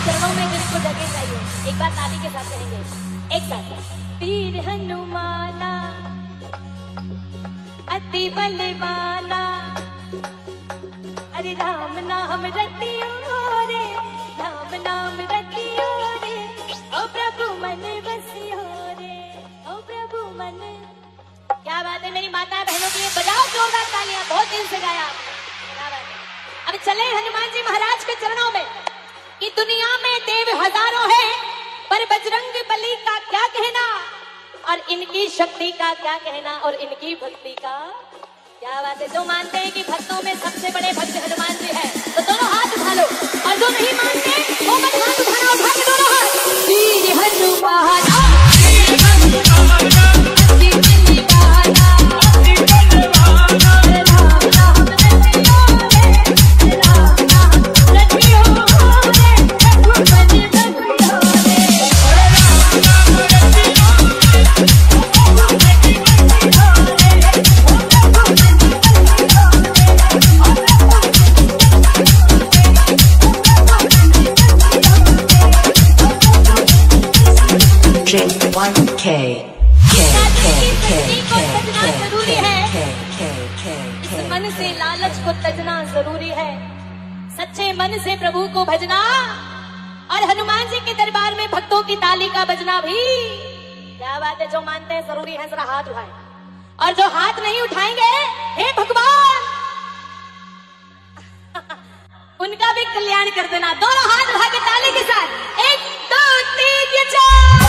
चरणों में जिसको जगह चाहिए, एक बार ताली के साथ कहेंगे, एक साथ। वीर हनुमाना अति बलवाना, अरे राम नाम रतियो रे, राम नाम रतियो रे, ओ प्रभु मन बसियो रे, ओ प्रभु मन। क्या बात है मेरी माता बहनों की, बजाओ जोरदार तालियां, बहुत दिल से गाया आपने, क्या बात है। अब चले हनुमान जी महाराज के चरणों में कि दुनिया में देव हजारों हैं, पर बजरंग बली का क्या कहना, और इनकी शक्ति का क्या कहना, और इनकी भक्ति का क्या बात है। जो मानते हैं कि भक्तों में सबसे बड़े भक्त हनुमान जी हैं, तो दोनों हाथ उठा लो, और जो नहीं मानते वो मत हाथ उठाना, उठा के दोनों हाथ। वीर हनुमान मन से लालच को तजना जरूरी है, सच्चे मन से प्रभु को भजना, और हनुमान जी के दरबार में भक्तों की ताली का बजना भी क्या बात है। जो मानते हैं जरूरी है जरा हाथ उठाएं, और जो हाथ नहीं उठाएंगे हे भगवान उनका भी कल्याण कर देना। दोनों हाथ उठा के ताली के साथ, 1 2 3 4।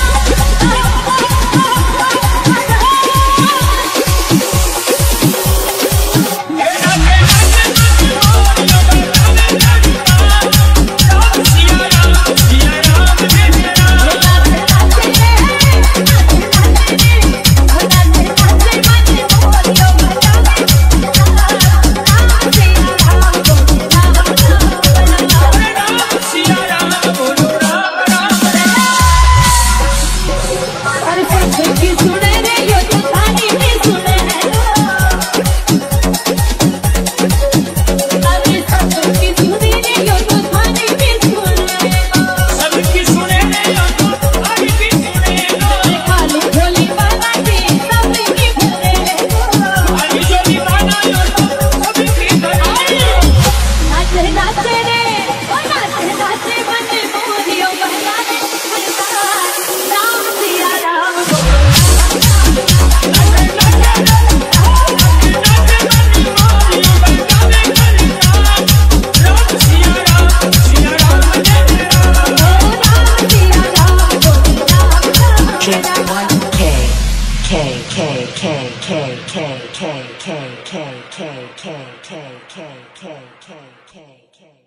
K